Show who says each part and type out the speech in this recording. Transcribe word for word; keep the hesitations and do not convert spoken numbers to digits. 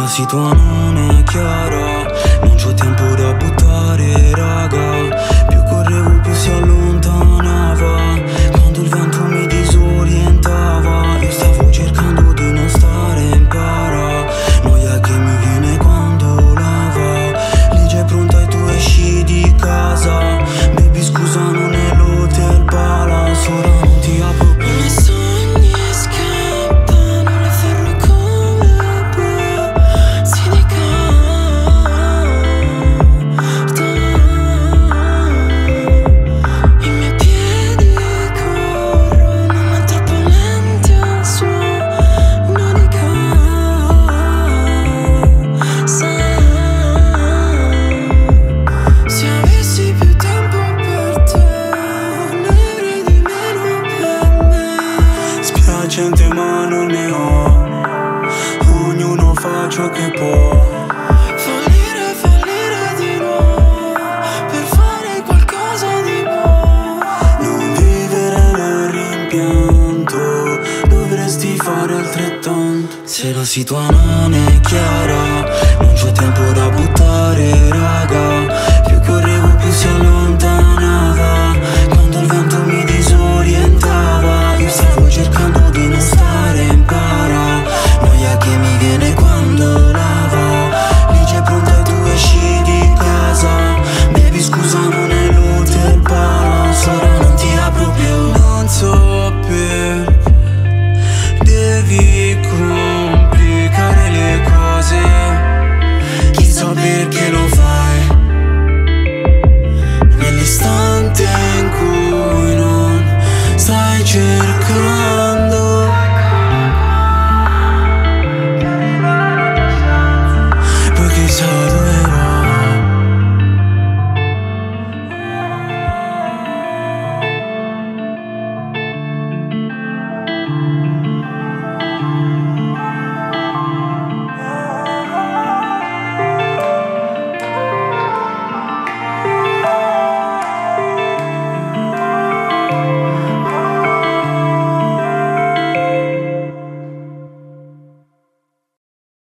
Speaker 1: la situazione è chiara, non c'ho tempo da buttare, raga. Più correvo più si allontanava, quando il vento mi disorientava. Io stavo cercando di non stare in para, noia che mi viene quando lava. Legge è pronta e tu esci di casa. Baby scusa non è l'hotel Palace, ora non ti apro più.
Speaker 2: I miei sogni scappano, le ferro come bue, si decantano. I miei piedi corrono, ma troppo lenti al suono di casa. Se avessi più tempo per te, ne avrei di meno per me.
Speaker 1: Spiacente ma non ne ho, ognuno fa ciò che può.
Speaker 2: Fallire, fallire di nuovo, per fare qualcosa di buono.
Speaker 1: Non vivere nel rimpianto, dovresti fare altrettanto. Se la situazione è chiara, non c'ho tempo da